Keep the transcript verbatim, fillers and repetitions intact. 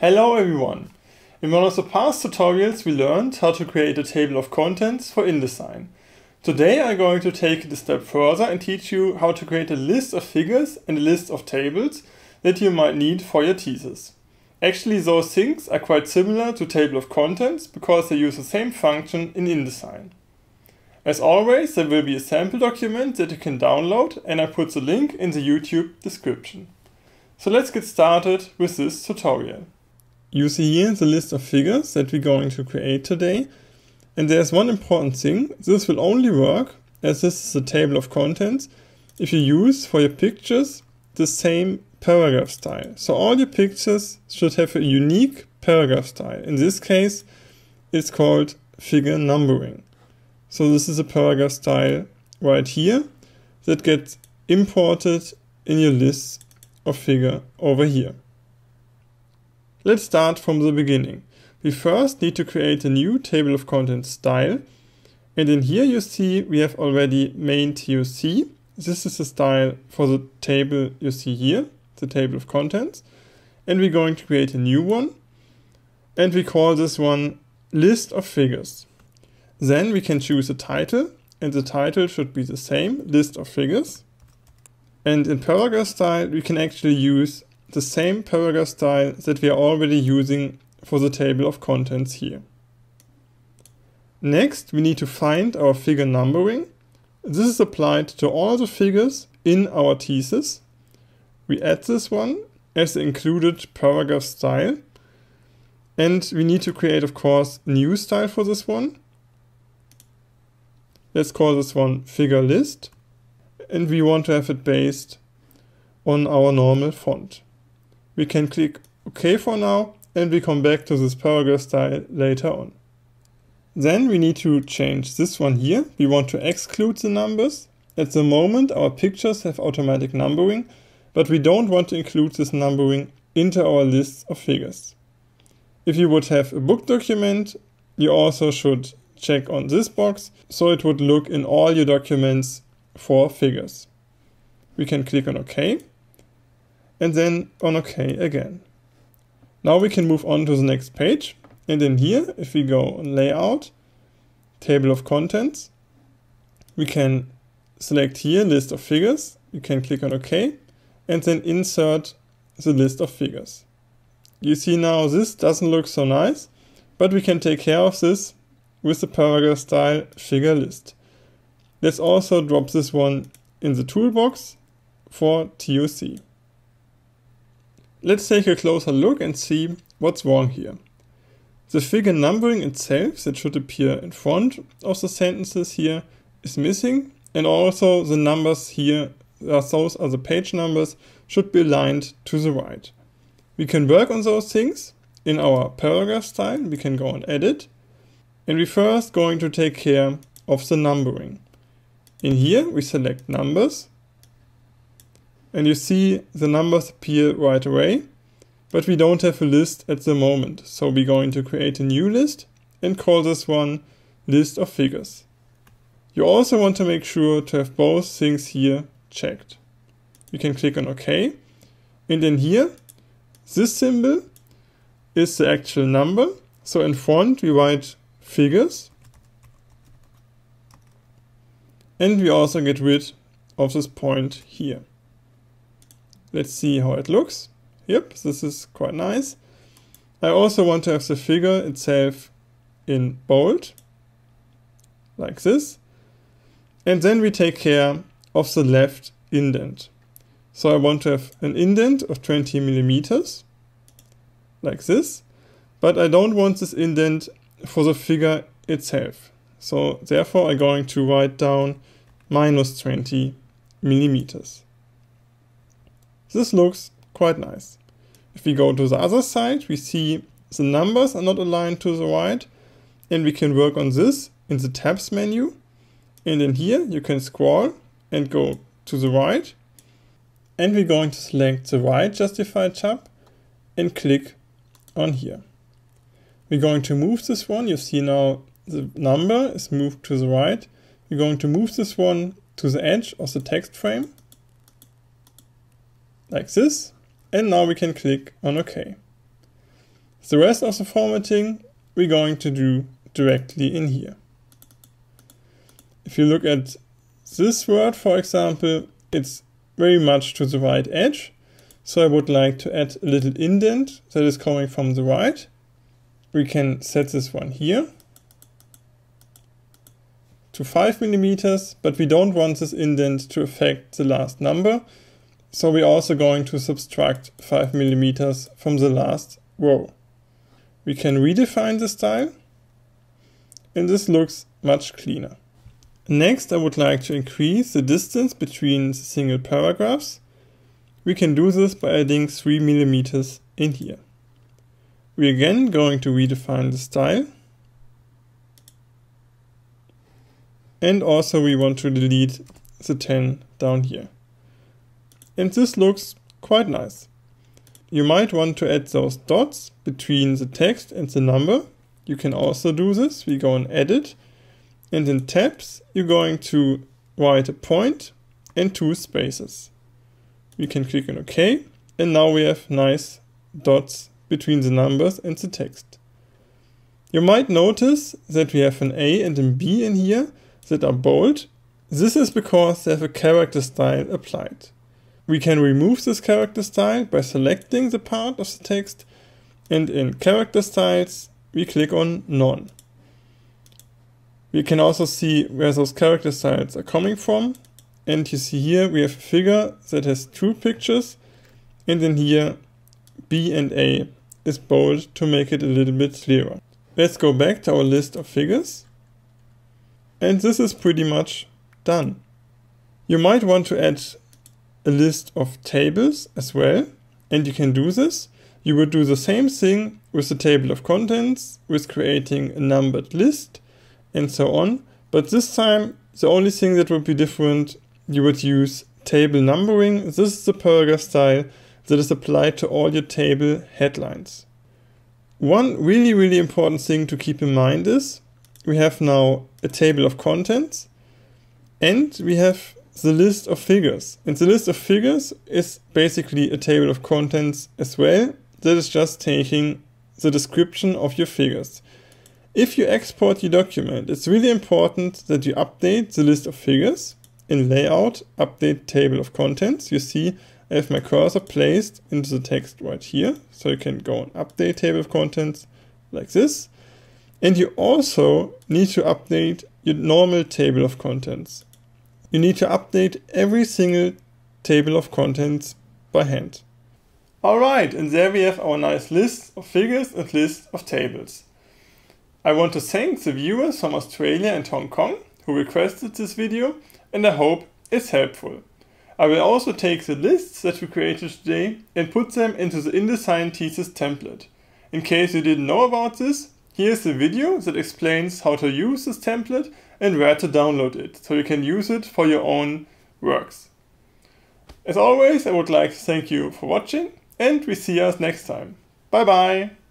Hello everyone! In one of the past tutorials we learned how to create a table of contents for InDesign. Today I'm going to take it a step further and teach you how to create a list of figures and a list of tables that you might need for your thesis. Actually, those things are quite similar to table of contents because they use the same function in InDesign. As always, there will be a sample document that you can download, and I put the link in the YouTube description. So let's get started with this tutorial. You see here the list of figures that we're going to create today. And there's one important thing: this will only work, as this is a table of contents, if you use for your pictures the same paragraph style. So all your pictures should have a unique paragraph style. In this case, it's called figure numbering. So this is a paragraph style right here that gets imported in your list of figure over here. Let's start from the beginning. We first need to create a new table of contents style. And in here you see we have already main T O C. This is the style for the table you see here, the table of contents. And we're going to create a new one. And we call this one list of figures. Then we can choose a title, and the title should be the same, list of figures. And in paragraph style we can actually use the same paragraph style that we are already using for the table of contents here. Next, we need to find our figure numbering. This is applied to all the figures in our thesis. We add this one as the included paragraph style. And we need to create, of course, a new style for this one. Let's call this one figure list. And we want to have it based on our normal font. We can click OK for now, and we come back to this paragraph style later on. Then we need to change this one here. We want to exclude the numbers. At the moment our pictures have automatic numbering, but we don't want to include this numbering into our list of figures. If you would have a book document, you also should check on this box, so it would look in all your documents for figures. We can click on OK. And then on OK again. Now we can move on to the next page. And in here, if we go on Layout, Table of Contents, we can select here List of Figures. We can click on OK and then insert the list of figures. You see now this doesn't look so nice, but we can take care of this with the paragraph style figure list. Let's also drop this one in the toolbox for T O C. Let's take a closer look and see what's wrong here. The figure numbering itself that should appear in front of the sentences here is missing, and also the numbers here, those are the page numbers, should be aligned to the right. We can work on those things in our paragraph style. We can go on Edit, and we're first going to take care of the numbering. In here we select Numbers. And you see the numbers appear right away, but we don't have a list at the moment. So we're going to create a new list and call this one List of Figures. You also want to make sure to have both things here checked. We can click on OK. And in here, this symbol is the actual number. So in front we write figures. And we also get rid of this point here. Let's see how it looks. Yep, this is quite nice. I also want to have the figure itself in bold, like this. And then we take care of the left indent. So I want to have an indent of twenty millimeters, like this. But I don't want this indent for the figure itself. So therefore I'm going to write down minus twenty millimeters. This looks quite nice. If we go to the other side, we see the numbers are not aligned to the right, and we can work on this in the tabs menu. And in here you can scroll and go to the right, and we're going to select the right justified tab and click on here. We're going to move this one. You see now the number is moved to the right. We're going to move this one to the edge of the text frame, like this, and now we can click on OK. The rest of the formatting we're going to do directly in here. If you look at this word, for example, it's very much to the right edge. So I would like to add a little indent that is coming from the right. We can set this one here to five millimeters, but we don't want this indent to affect the last number. So we're also going to subtract five millimeters from the last row. We can redefine the style, and this looks much cleaner. Next, I would like to increase the distance between the single paragraphs. We can do this by adding three millimeters in here. We're again going to redefine the style. And also we want to delete the ten down here. And this looks quite nice. You might want to add those dots between the text and the number. You can also do this. We go and edit. And in tabs, you're going to write a point and two spaces. We can click on OK. And now we have nice dots between the numbers and the text. You might notice that we have an A and a B in here that are bold. This is because they have a character style applied. We can remove this character style by selecting the part of the text, and in character styles we click on none. We can also see where those character styles are coming from, and you see here we have a figure that has two pictures, and in here B and A is bold to make it a little bit clearer. Let's go back to our list of figures. And this is pretty much done. You might want to add a list of tables as well, and you can do this. You would do the same thing with the table of contents, with creating a numbered list, and so on. But this time, the only thing that would be different, you would use table numbering. This is the paragraph style that is applied to all your table headlines. One really, really important thing to keep in mind is we have now a table of contents and we have the list of figures. And the list of figures is basically a table of contents as well. That is just taking the description of your figures. If you export your document, it's really important that you update the list of figures. In layout, update table of contents. You see I have my cursor placed into the text right here. So you can go and update table of contents like this. And you also need to update your normal table of contents. You need to update every single table of contents by hand. Alright, and there we have our nice list of figures and list of tables. I want to thank the viewers from Australia and Hong Kong who requested this video, and I hope it's helpful. I will also take the lists that we created today and put them into the InDesign thesis template. In case you didn't know about this, here's a video that explains how to use this template and where to download it, so you can use it for your own works. As always, I would like to thank you for watching, and we see us next time. Bye bye!